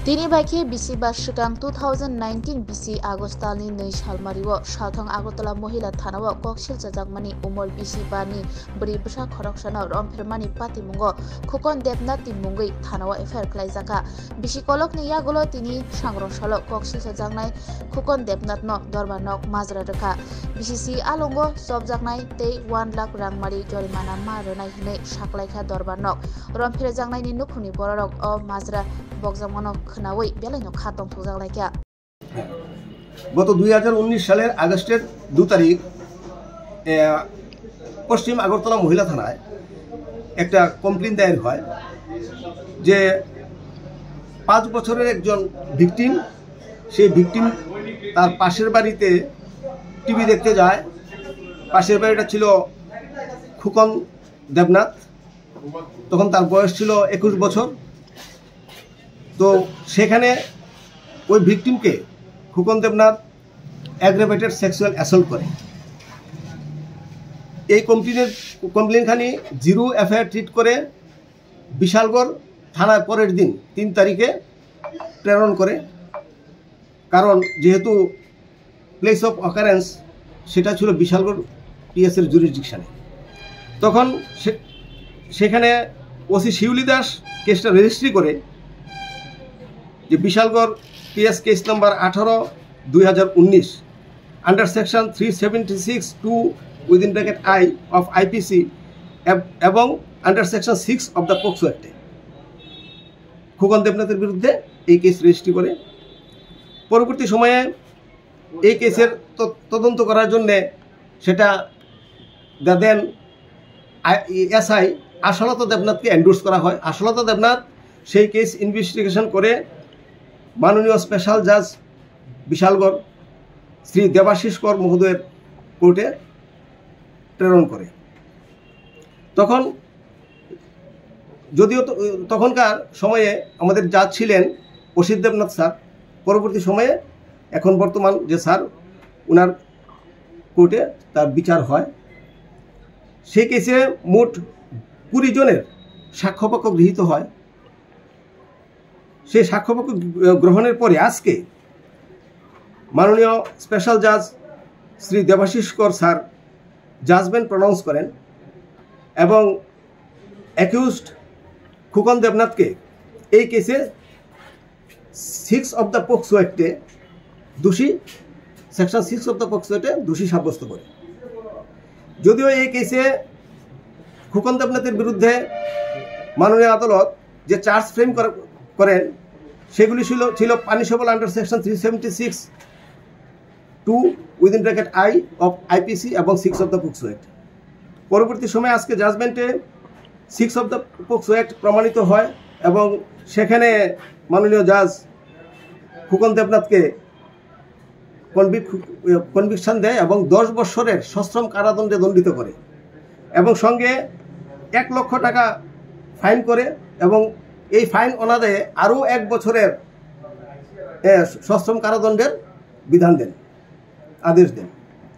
Tini baiki BC Bashikang 2019 BC Agostani Nei Shalmariwo Shathang Agotala Mohila Thanawa Kokshil Jajakmani Umor BC Bani Bri Bsha Khoroksana Romphirmani Patimungo Khukon Debnati Mungui Thanawa Affair Klaizaka BC Kolok ni Yagolo Tini Shangrong Shalok Kokshil Jajaknai Khukon Debnatno Dorbanok Mazra Rekha BCC Alongo Sobjaknai Tei 1 lakh Rangmari Jorimana Maronai Hine Shaklaikha Dorbanok Romphir Jangnai ni Nukhuni Borok O Mazra বকজামনো খনাওই বেলাইনো খাতং থুজালাইকা গত 2019 সালের আগস্টের 2 তারিখ পশ্চিম আগরতলা মহিলা থানায় একটা complain দায়ের হয় যে 5 বছরের একজন ভিকটিম সেই ভিকটিম তার পাশের বাড়িতে টিভি দেখতে যায়। পাশের বাড়িটা ছিল খুকন দেবনাথ, তখন তার বয়স ছিল 21 বছর। তো সেখানে ওই ভিকটিমকে Khukan Debnath aggravated sexual assault করে। এই কমপ্লেনখানি জিরো এফআইআর ট্রিট করে বিশালগড় থানায় পরের দিন 3 তারিখে প্রেরণ করে, কারণ যেহেতু প্লেস অফ অকারেন্স সেটা ছিল বিশালগড় পিএসের জুরিসডিকশানে। তখন সেখানে ওসি শিউলি দাস কেসটা রেজিস্ট্রি করে যে Bishalgarh PS case number 18/2019 under section 376(2) within bracket I of IPC এবং under section 6 of the POCSO অ্যাক্টে খুকন দেবনাথের বিরুদ্ধে এই কেস রেজিস্ট্রি করে। পরবর্তী সময়ে এই কেসের তদন্ত করার জন্যে সেটা দেন এসআই আশালতা দেবনাথকে এন্ডোর্স করা হয়। আশালতা দেবনাথ সেই কেস ইনভেস্টিগেশন করে মাননীয় স্পেশাল জাজ বিশালগড় শ্রী দেবাশিস কর মহোদয়ের কোর্টে প্রেরণ করে। তখন যদিও তখনকার সময়ে আমাদের জাজ ছিলেন অসিত দেবনাথ স্যার, পরবর্তী সময়ে এখন বর্তমান যে স্যার ওনার কোর্টে তার বিচার হয়। সেই কেসে মোট 20 জনের সাক্ষ্যপক্ষ গৃহীত হয়। সেই সাক্ষ্যপক্ষ গ্রহণের পরে আজকে মাননীয় স্পেশাল জাজ শ্রী দেবাশিস কর স্যার জাজমেন্ট প্রনাউন্স করেন এবং অ্যাকিউজড খুকন দেবনাথকে এই কেসে 6 অফ দ্য পোক্সো অ্যাক্টে দোষী, সেকশন 6 অফ দ্য পোক্সো অ্যাক্টে দোষী সাব্যস্ত করে। যদিও এই কেসে খুকন দেবনাথের বিরুদ্ধে মাননীয় আদালত যে চার্জ ফ্রেম করেন সেগুলি ছিল punishable under section 376(2) within bracket I of IPC এবং 6 অফ দ্য পোক্সো অ্যাক্ট। পরবর্তী সময়ে আজকে জাজমেন্টে 6 অফ দ্য পোক্সো অ্যাক্ট প্রমাণিত হয় এবং সেখানে মাননীয় জাজ খুকন দেবনাথকে কনভিকশন দেয় এবং 10 বছরের সশ্রম কারাদণ্ডে দণ্ডিত করে এবং সঙ্গে 1 লক্ষ টাকা ফাইন করে এবং এই ফাইন অনাদায়ে আরও 1 বছরের সশ্রম কারাদণ্ডের বিধান দেন, আদেশ দেন।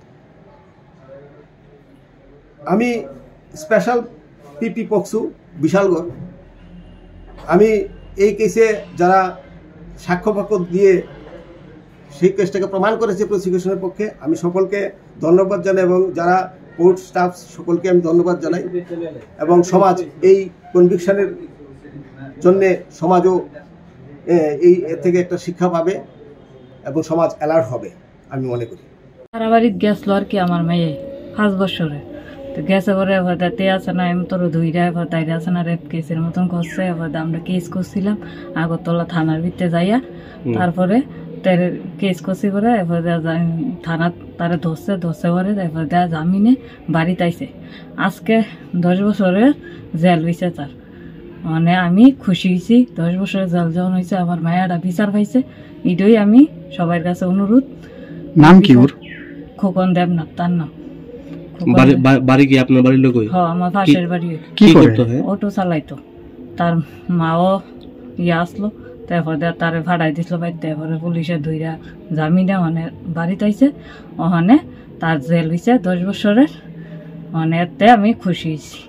আমি স্পেশাল পিপি পক্সো বিশালগড়, আমি এই কেসে যারা সাক্ষ্যপক্ষ দিয়ে সেই কেসটাকে প্রমাণ করেছে প্রসিকিউশনের পক্ষে, আমি সকলকে ধন্যবাদ জানাই এবং যারা কোর্ট স্টাফ সকলকে আমি ধন্যবাদ জানাই এবং সমাজ এই কনভিকশনের জন্যে সমাজও এই থেকে একটা শিক্ষা পাবে এবং সমাজ অ্যালার্ট হবে আমি মনে করি। সারা বাড়িতে গ্যাস লো আর কি আমার মেয়ে 5 বছরে তো গ্যাসে পরে তে আছে না আমি তোর ধুইরা তাইরা আছে না রেপ কেসের মতন করছে। আমরা কেস করছিলাম আগরতলা থানার ভিতরে যাইয়া, তারপরে তার কেস করছি পরে থানা তারা ধরছে পরে তারপরে জামিনে বাড়িতে আইছে। আজকে 10 বছরের জেল হয়েছে তার, মানে আমি খুশি হয়েছি। 10 বছরের জেল যখন হয়েছে আমার মায়েরা বিচার পাইছে, এটাই আমি সবার কাছে অনুরোধ। নাম কি ওর? খোকন দেবনাথ তার নাম। বাড়ি কি আপনার বাড়ির লোক? হ্যাঁ, আমার পাশের বাড়ি। কি করতো? অটো চালাইতো। তার মাও আসলো, তারপরে তারে ভাড়াই দিছিল বাড়িতে, তারপরে পুলিশে ধইরা জামিনে মানে বাড়িতে আইছে। ওখানে তার জেল হয়েছে 10 বছরের, মানে এতে আমি খুশি হয়েছি।